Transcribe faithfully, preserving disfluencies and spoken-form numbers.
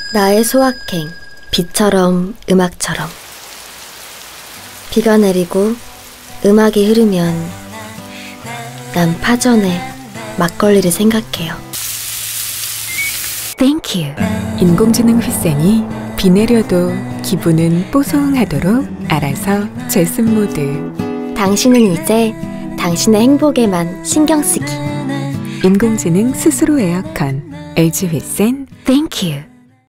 나의 소확행, 비처럼 음악처럼. 비가 내리고 음악이 흐르면 난 파전에 막걸리를 생각해요. Thank you. 인공지능 휘센이 비 내려도 기분은 뽀송하도록 알아서 제습 모드. 당신은 이제 당신의 행복에만 신경 쓰기. 인공지능 스스로 에어컨 엘지 휘센 Thank you.